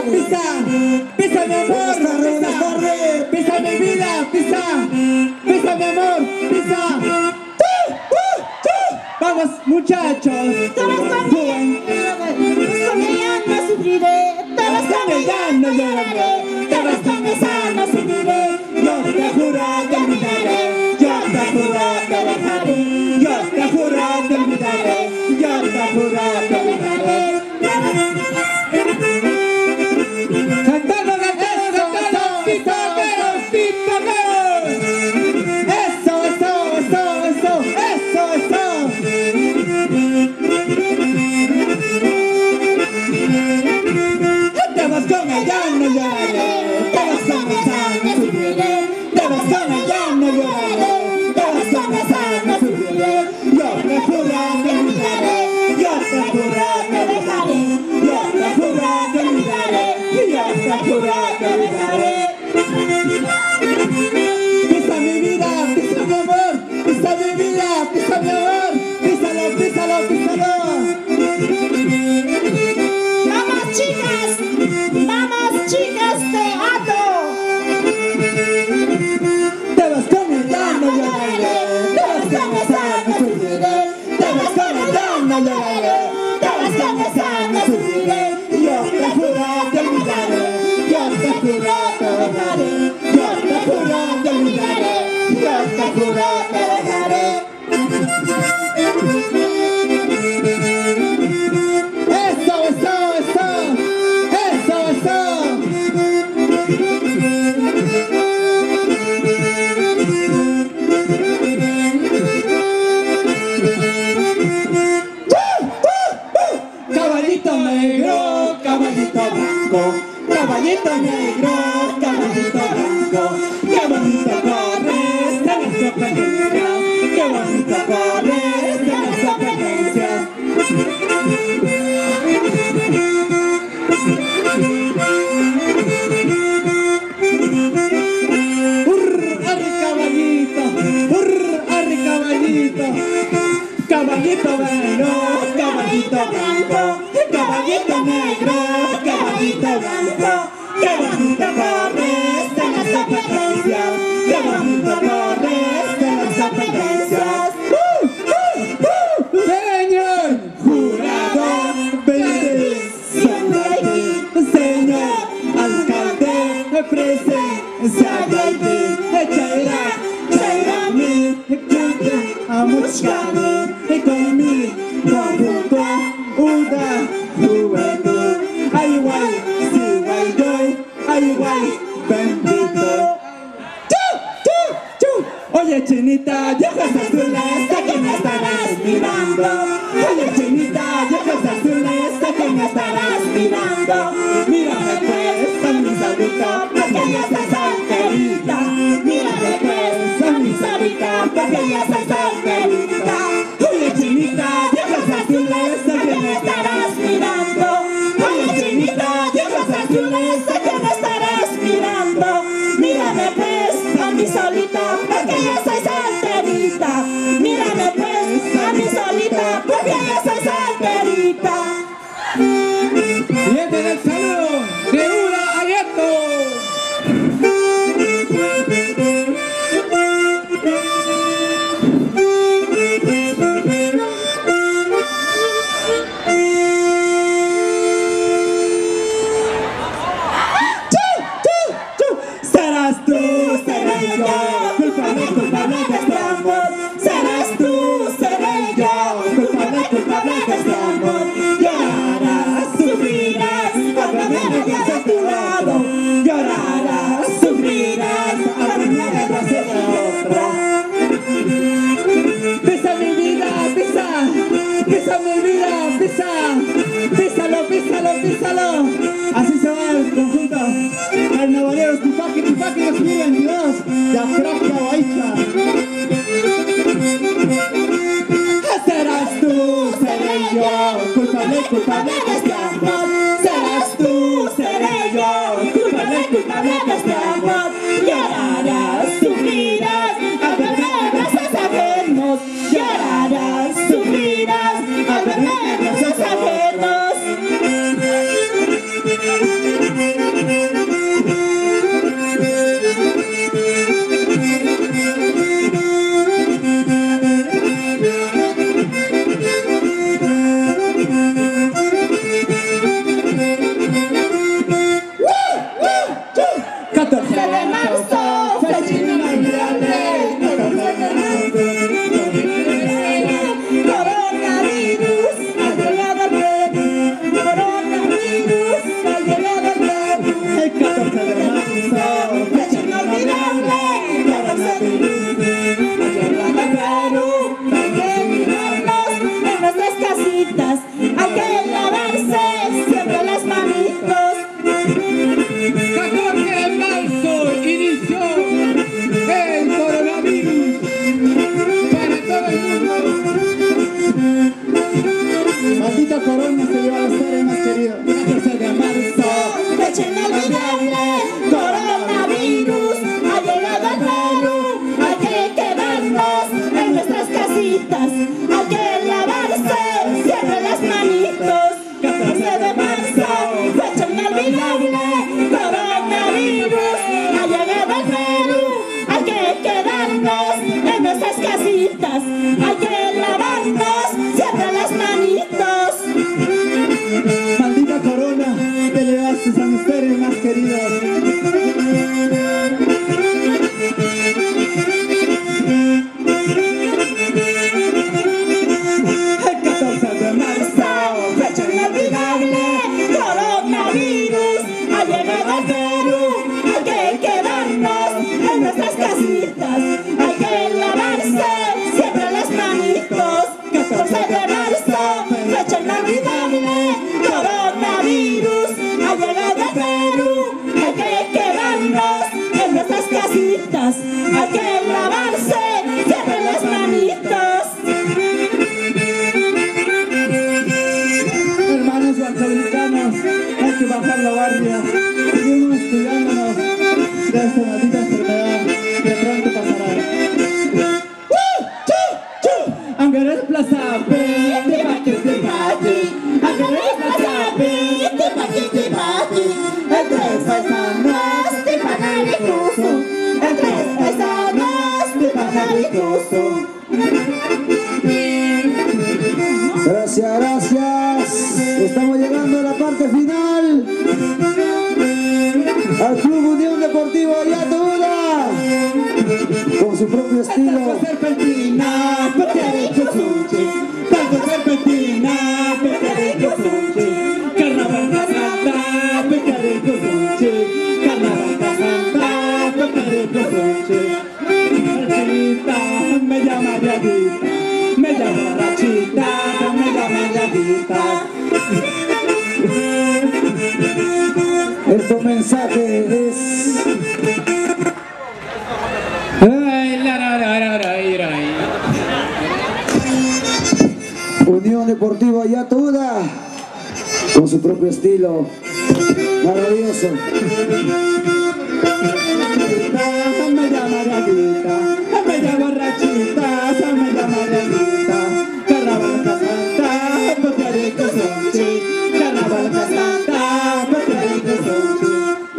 pisa, pisa mi amor, pisa, pisa mi vida, pisa, pisa mi amor, pisa. Vamos muchachos, Te vas con ella, no sufriré. Te vas con ella, no lloraré. Te vas con esa, no sufriré. yo te juro te olvidaré, yo te juro te dejaré, yo te juro te olvidaré, yo te juro te olvidaré. Cantando, cantando, pitaqueros, pitaqueros. Eso, eso, eso, eso, eso, eso. Te vas con ella, no lloraré, te vas con esa, no sufriré, te vas con ella, no lloraré, te vas con esa, no sufriré, yo te juro te olvidaré, yo te juro te dejaré, yo te juro te olvidaré, yo te juro te olvidaré. Pisa mi vida, pisa mi amor, pisa mi vida, pisa mi amor, písalo, písalo, písalo. Vamos chicas, te ato. Te vas con ella, no lloraré, te vas con esa, no sufriré, te vas con ella, no lloraré, te vas con esa, no sufriré, yo te juro te olvidaré, yo te juro te dejaré, yo te juro te olvidaré, yo te juro te dejaré. Eso, eso, eso, eso, eso. Caballito negro, caballito blanco, caballito negro, caballito blanco, qué bonito corres en las competencias, qué bonito corres en las competencias. Arre caballito, arre caballito, caballito bueno, caballito blanco, caballito negro, caballito blanco, qué bonito corres en las competencias, qué bonito corres en las competencias. Señor jurado, bendición de ti, señor alcalde, presencia de ti, chaira mi, amushkani, conmigo junto, una juventud, ay guay, si guay doy, ay guay, bendito. Oye chinita, ojos azules, sé que me estarás mirando. Oye chinita, ojos azules, sé que me estarás mirando. Mírame pues, con mi solito, porque ya soy solterita. Mírame pues, con mi solito, porque ya soy solterita. Oye chinita, ojos azules, sé que me estarás mirando. Oye chinita, ojos azules, sé que me estarás mirando. Mírame pues, a mi solita, porque ya soy solterita. Mírame pues, a mi solita, porque ya soy solterita. Y este es el saludo de una Agueto. Serás tú, seré yo, culpable, culpable de este amor. Serás tú, seré yo, culpable, culpable de este amor. Llorarás, sufrirás, cuando me vayas a tu lado. Llorarás, sufrirás, cuando me vayas hacia otra. Pisa mi vida, pisa, pisa mi vida, pisa, písalo, písalo, písalo. Así se va el conjunto Carnavaleros Tupaki, Tupaki 2022, ya Crackia Baicha. Serás tú, seré yo, culpable, culpable de este amor. Serás tú, seré yo, culpable, culpable de este amor. Llorarás, sufrirás, al verme en brazos ajenos. Llorarás, sufrirás, al verme en brazos ajenos. manitas, hay que lavarse siempre las manitos. Hermanos huancablicanos, hay que bajar la guardia. Seguimos cuidándonos de esta maldita enfermedad que pronto pasará. Angares Plaza, Te paquete, Angares Plaza, te paquete, entre paisanos de Pajaricoso, entre paisanos de Pajaricoso. Gracias, gracias. Estamos llegando a la parte final. Al Club Unión Deportivo Ayatollah, con su propio estilo. tanto serpentina, Pajarico Sunchi, tanto serpentina, Pajarico Sunchi, Carnaval Casanta, Pajarico Sunchi, Carnaval Casanta, Pajarico Sunchi. Rachita, me llama Rachita, me llama Rachita, me llama Rachita. Este mensaje es Unión Deportiva Ayatollah, con su propio estilo maravilloso. Me llama Rachita, me llama Rachita, me llama Rachita. Carnaval Casanta, Pajarico Sunchi, Carnaval Casanta, Pajarico Sunchi.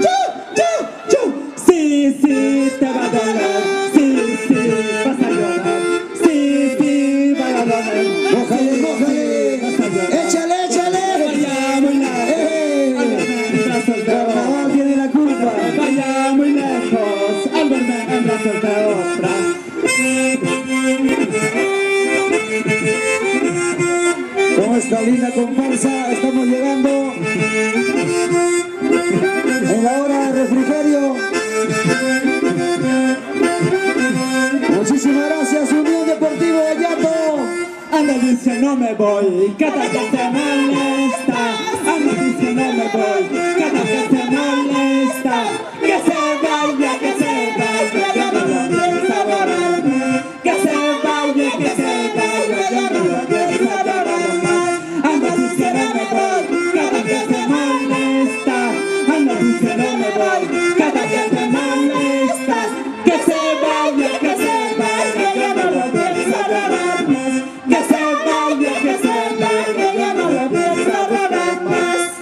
Sí, sí, te va a doler, sí, sí, vas a llorar, sí, sí, va a doler. ¡Mójale, mójale! ¡Échale, échale! Vaya muy lejos, Carnaval tiene la culpa. vaya muy lejos, al verme en brazos de otra. Con esta linda comparsa estamos llegando en la hora de refrigerio. Muchísimas gracias, Unión Deportivo Ayatollah. Anda dice no me voy, cada que se molesta. Anda dice no me voy, cada que se molesta. Que se vaya, ya no lo piensa borrar. Que se vaya, ya no lo piensa borrar. Anda dice no me voy, cada que se molesta. Anda dice no me voy, cada que te molestas. Que se vaya, ya no lo piensa borrar. Que se vaya, ya no lo pienso rodar más.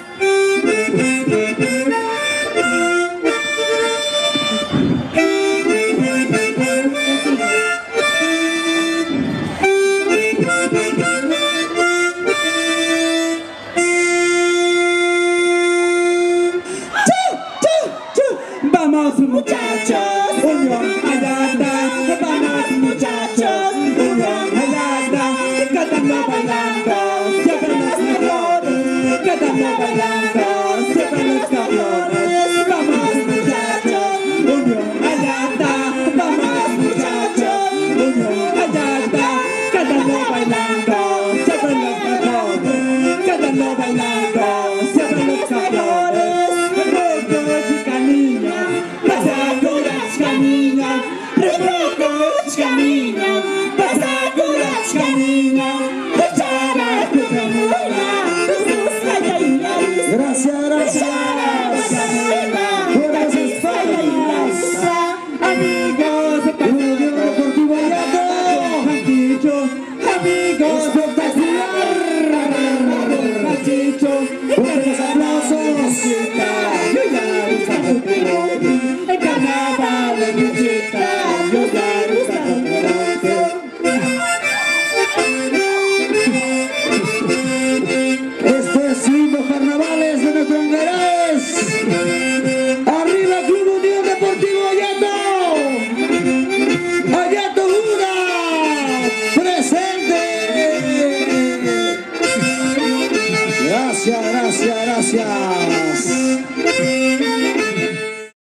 Vamos muchachos, Unión Ayatollah, vamos muchachos, Unión Ayatollah, cantando bailando, siempre los mejores, cantando bailando, siempre los campeones.